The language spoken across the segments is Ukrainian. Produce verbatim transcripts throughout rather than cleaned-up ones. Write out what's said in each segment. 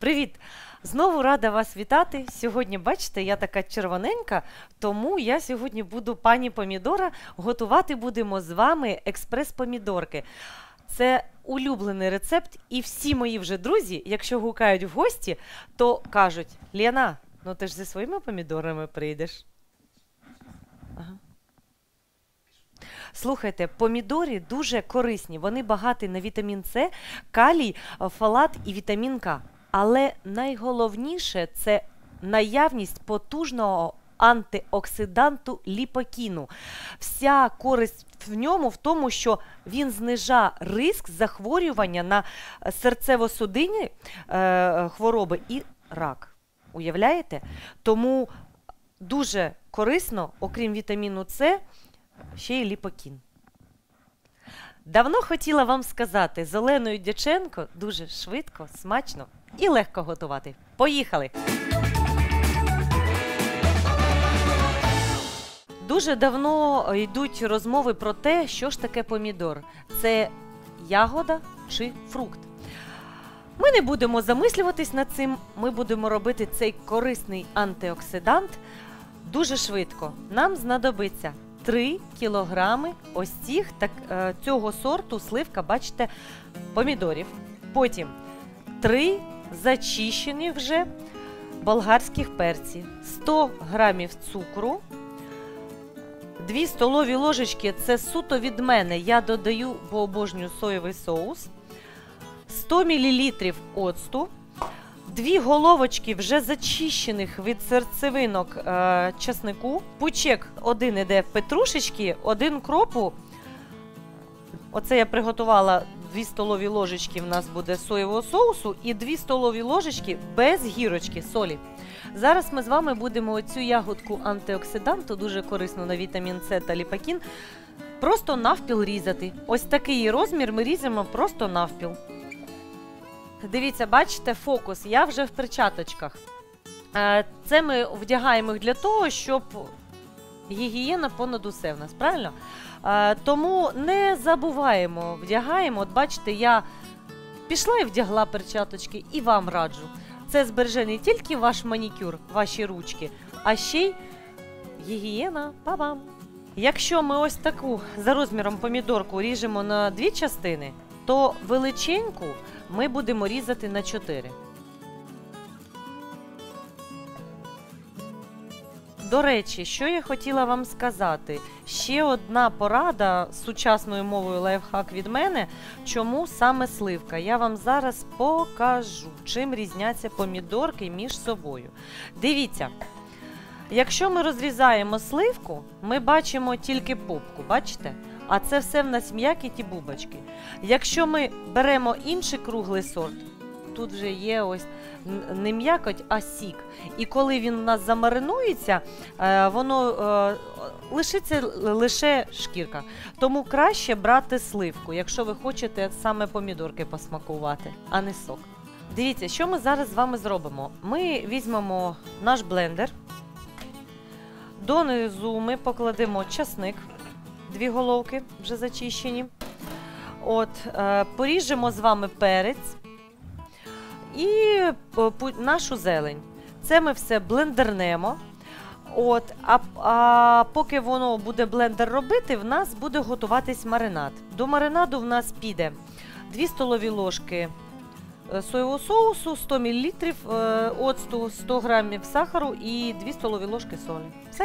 Привіт! Знову рада вас вітати. Сьогодні, бачите, я така червоненька, тому я сьогодні буду, пані Помідора, готувати будемо з вами експрес-помідорки. Це улюблений рецепт, і всі мої вже друзі, якщо гукають в гості, то кажуть: Лена, ну ти ж зі своїми помідорами прийдеш. Ага. Слухайте, помідори дуже корисні, вони багаті на вітамін С, калій, фолат і вітамін К. Але найголовніше – це наявність потужного антиоксиданту ліпокіну. Вся користь в ньому в тому, що він знижає ризик захворювання на серцево-судинні е, хвороби і рак. Уявляєте? Тому дуже корисно, окрім вітаміну С, ще й ліпокін. Давно хотіла вам сказати, з Оленою Дяченко дуже швидко, смачно і легко готувати. Поїхали! Дуже давно йдуть розмови про те, що ж таке помідор. Це ягода чи фрукт. Ми не будемо замислюватись над цим, ми будемо робити цей корисний антиоксидант дуже швидко. Нам знадобиться три кілограми ось цих, так, цього сорту сливка, бачите, помідорів. Потім три зачищені вже болгарських перці, сто грамів цукру, дві столові ложечки, це суто від мене, я додаю, бо обожнюю соєвий соус, сто мілілітрів оцту, дві головочки вже зачищених від серцевинок е, часнику, пучек один іде петрушечки, один кропу. Оце я приготувала дві столові ложечки, в нас буде соєвого соусу, і дві столові ложечки без гірочки, солі. Зараз ми з вами будемо оцю ягодку антиоксиданту, дуже корисну на вітамін С та ліпокін, просто навпіл різати. Ось такий розмір ми різаємо просто навпіл. Дивіться, бачите, фокус, я вже в перчаточках. Це ми вдягаємо їх для того, щоб гігієна понад усе в нас, правильно? Тому не забуваємо, вдягаємо. От бачите, я пішла і вдягла перчаточки, і вам раджу. Це збереже не тільки ваш манікюр, ваші ручки, а ще й гігієна. Па-бам! Якщо ми ось таку за розміром помідорку ріжемо на дві частини, то величеньку ми будемо різати на чотири. До речі, що я хотіла вам сказати. Ще одна порада з сучасною мовою лайфхак від мене, чому саме сливка. Я вам зараз покажу, чим різняться помідорки між собою. Дивіться, якщо ми розрізаємо сливку, ми бачимо тільки попку, бачите? А це все в нас м'якіті бубочки. Якщо ми беремо інший круглий сорт, тут вже є ось не м'якоть, а сік. І коли він у нас замаринується, воно лишиться лише шкірка. Тому краще брати сливку, якщо ви хочете саме помідорки посмакувати, а не сок. Дивіться, що ми зараз з вами зробимо. Ми візьмемо наш блендер, донизу ми покладемо часник, дві головки вже зачищені. От, е, поріжемо з вами перець і нашу зелень. Це ми все блендернемо. От, а, а поки воно буде блендер робити, в нас буде готуватись маринад. До маринаду в нас піде дві столові ложки соєвого соусу, сто мілілітрів е, оцту, сто грамів сахару і дві столові ложки солі. Все.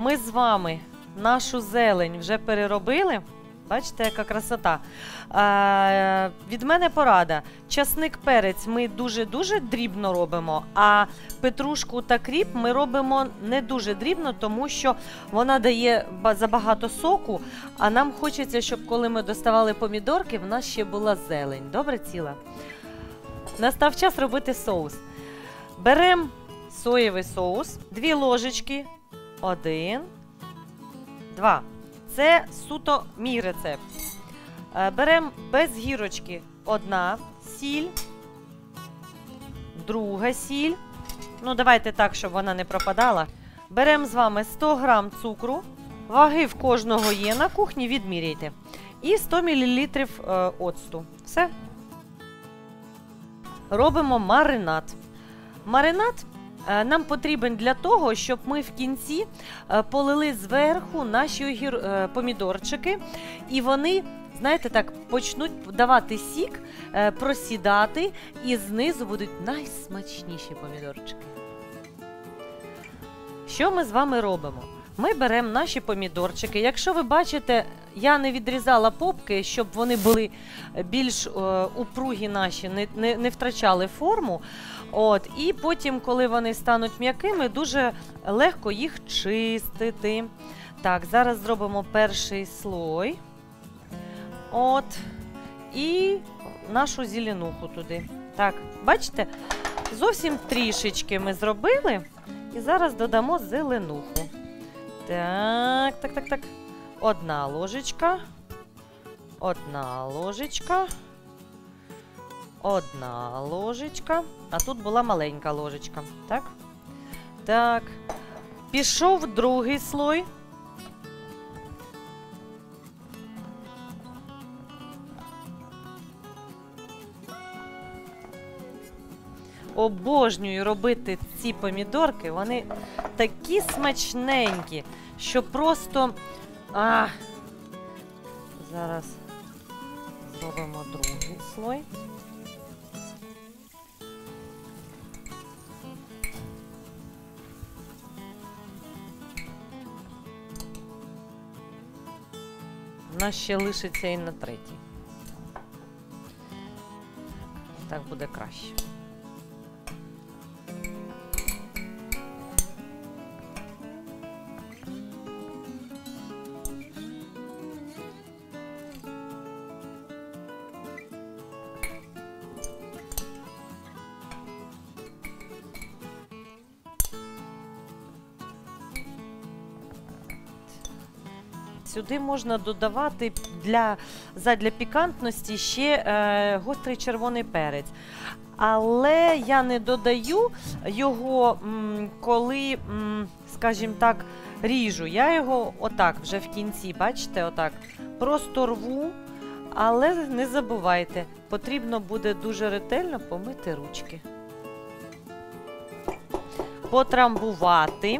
ми з вами нашу зелень вже переробили. Бачите, яка красота. Е, від мене порада. Часник, перець ми дуже-дуже дрібно робимо, а петрушку та кріп ми робимо не дуже дрібно, тому що вона дає забагато соку, а нам хочеться, щоб коли ми доставали помідорки, в нас ще була зелень. Добре, ціла? Настав час робити соус. Беремо соєвий соус, дві ложечки, один, два. Це суто мій рецепт. Беремо без гірочки одна сіль, друга сіль. Ну, давайте так, щоб вона не пропадала. Беремо з вами сто грам цукру. Ваги в кожного є на кухні, відміряйте. І сто мілілітрів оцту. Все. Робимо маринад. Маринад нам потрібен для того, щоб ми в кінці полили зверху наші огір... помідорчики, і вони, знаєте так, почнуть давати сік, просідати, і знизу будуть найсмачніші помідорчики. Що ми з вами робимо? Ми беремо наші помідорчики. Якщо ви бачите, я не відрізала попки, щоб вони були більш е, упругі наші, не, не, не втрачали форму. От, і потім, коли вони стануть м'якими, дуже легко їх чистити. Так, зараз зробимо перший слой. От, і нашу зеленуху туди. Так, бачите, зовсім трішечки ми зробили. І зараз додамо зеленуху. Так, так, так, так. Одна ложечка. Одна ложечка. Одна ложечка. А тут була маленька ложечка. Так? Так. Пішов другий слой. Обожнюю робити ці помідорки, вони такі смачненькі, що просто... А! Зараз зробимо другий слой. У нас ще лишиться і на третій. Так буде краще. Сюди можна додавати для, задля пікантності ще е, гострий червоний перець. Але я не додаю його, м, коли, м, скажімо так, ріжу. Я його отак вже в кінці, бачите, отак, просто рву. Але не забувайте, потрібно буде дуже ретельно помити ручки. Потрамбувати.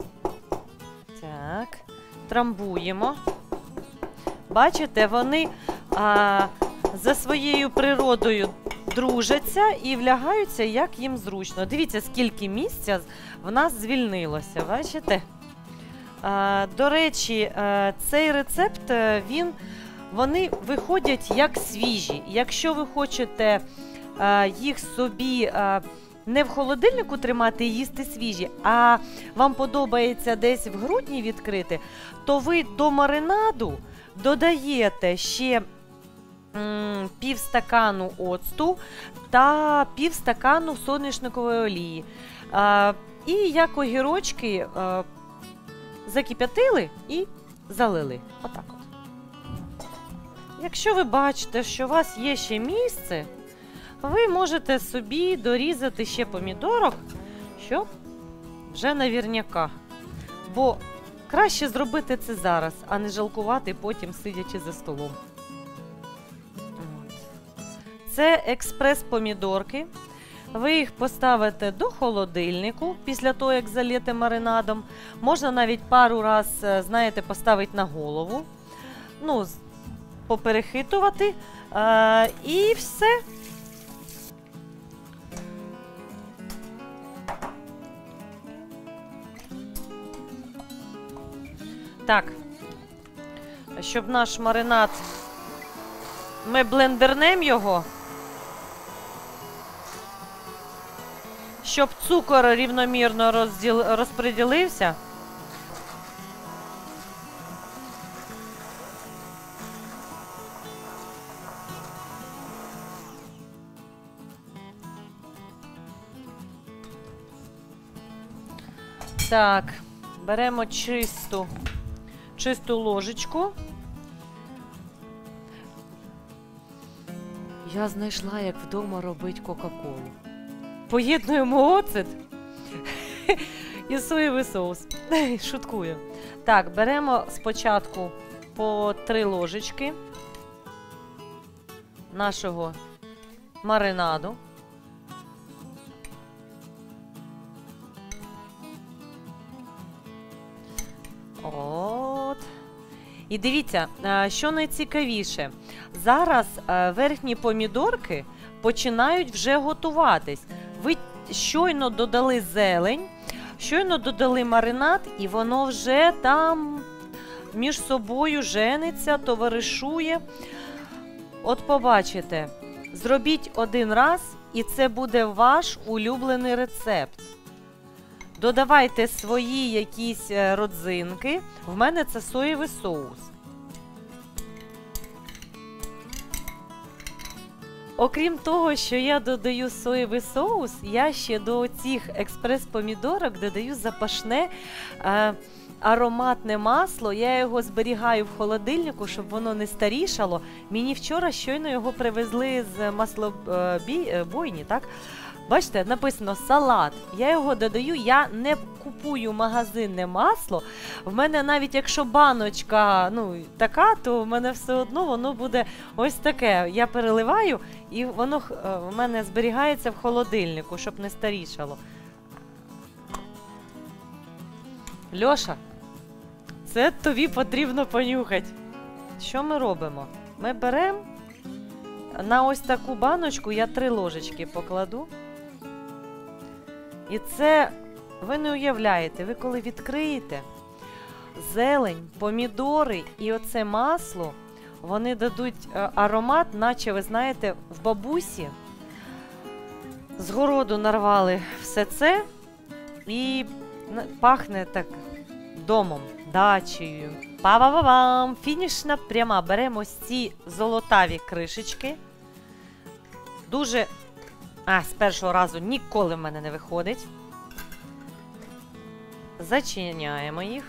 Так. Трамбуємо. Бачите, вони а, за своєю природою дружаться і влягаються, як їм зручно. Дивіться, скільки місця в нас звільнилося, бачите? А, до речі, а, цей рецепт, він, вони виходять як свіжі. Якщо ви хочете а, їх собі... А, не в холодильнику тримати і їсти свіжі, а вам подобається десь в грудні відкрити, то ви до маринаду додаєте ще м, пів стакану оцту та пів стакану соняшникової олії. А, і як огірочки а, закип'ятили і залили. Отак от. Якщо ви бачите, що у вас є ще місце, ви можете собі дорізати ще помідорок, щоб вже навірняка. Бо краще зробити це зараз, а не жалкувати потім, сидячи за столом. Це експрес-помідорки. Ви їх поставите до холодильнику після того, як заліте маринадом. Можна навіть пару раз, знаєте, поставити на голову. Ну, поперехитувати. А, і все. Так. Щоб наш маринад... Ми блендернемо його. Щоб цукор рівномірно розділ... розподілився. Так, беремо чисту, чисту ложечку. Я знайшла, як вдома робити Кока-Колу. Поєднуємо оцет і соєвий соус. Шуткую. Так, беремо спочатку по три ложечки нашого маринаду. От. І дивіться, що найцікавіше. Зараз верхні помідорки починають вже готуватись. Ви щойно додали зелень, щойно додали маринад, і воно вже там між собою жениться, товаришує. От побачите, зробіть один раз, і це буде ваш улюблений рецепт. Додавайте свої якісь родзинки. В мене це соєвий соус. Окрім того, що я додаю соєвий соус, я ще до цих експрес-помідорок додаю запашне е, ароматне масло. Я його зберігаю в холодильнику, щоб воно не старішало. Мені вчора щойно його привезли з маслобойні, так? Бачите, написано салат. Я його додаю, я не купую магазинне масло. В мене навіть якщо баночка, ну, така, то в мене все одно воно буде ось таке. Я переливаю, і воно в мене зберігається в холодильнику, щоб не старішало. Льоша, це тобі потрібно понюхати. Що ми робимо? Ми беремо на ось таку баночку, я три ложечки покладу. І це, ви не уявляєте, ви коли відкриєте, зелень, помідори і оце масло, вони дадуть аромат, наче, ви знаєте, в бабусі з городу нарвали все це і пахне так домом, дачею. Па-ба-ба-бам! Фінішна пряма. Беремо ось ці золотаві кришечки. Дуже... А, з першого разу ніколи в мене не виходить. Зачиняємо їх.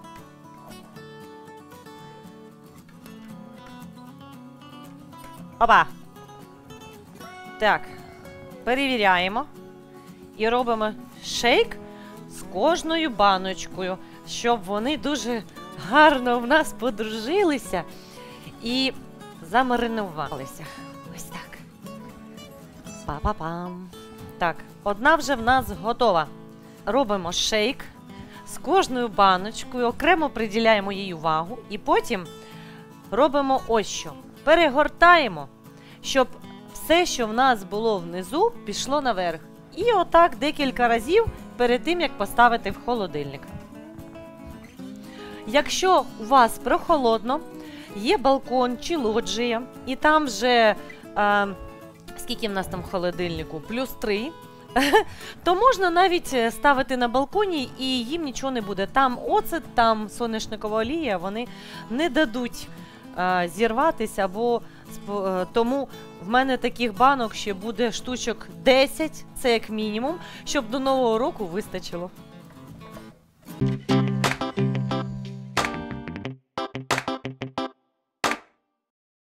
Опа! Так, перевіряємо. І робимо шейк з кожною баночкою, щоб вони дуже гарно в нас подружилися і замаринувалися. Ось так. Па-па-пам. Так, одна вже в нас готова. Робимо шейк з кожною баночкою, окремо приділяємо їй увагу. І потім робимо ось що. Перегортаємо, щоб все, що в нас було внизу, пішло наверх. І отак декілька разів перед тим, як поставити в холодильник. Якщо у вас прохолодно, є балкон чи лоджія, і там вже... Е, скільки в нас там в холодильнику? Плюс три. То можна навіть ставити на балконі і їм нічого не буде. Там оцет, там соняшникова олія, вони не дадуть а, зірватися, або а, тому в мене таких банок ще буде штучок десять, це як мінімум, щоб до Нового року вистачило.